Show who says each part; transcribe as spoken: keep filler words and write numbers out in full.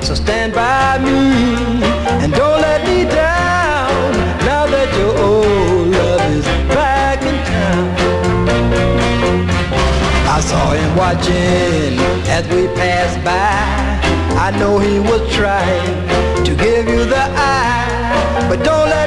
Speaker 1: So stand by me and don't let me down, now that your old love is back in town. I saw him watching as we passed by. I know he was trying to give you the eye, but don't let